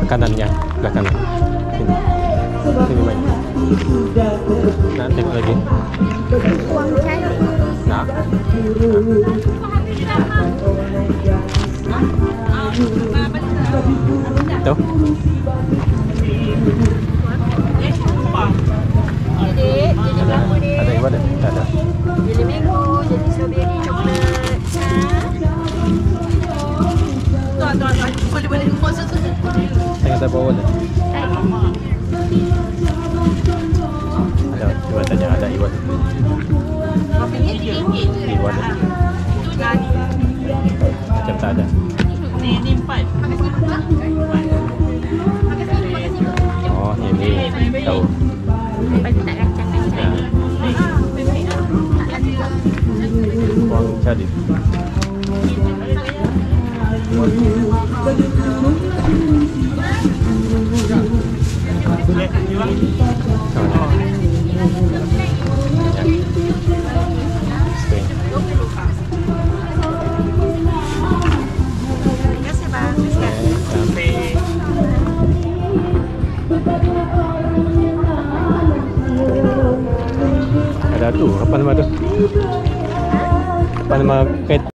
kanannya, belah kanan. Sini. Sini main. Nak tengok lagi. Uang cari. Nak. Tu. Jadi berapa ni? Ada yang mana? Tak ada. Jadi mango, jadi strawberry, coklat. Boleh khusus. Tengok tak bawah dah. Ada, cuba tanya ada Iwan. Iwan. Macam tak ada. Ni 4. Oh, ini tahu. Bagi tak kacang-kacang. Uang cari. Ada tu, apa nama tu? Apa nama pet?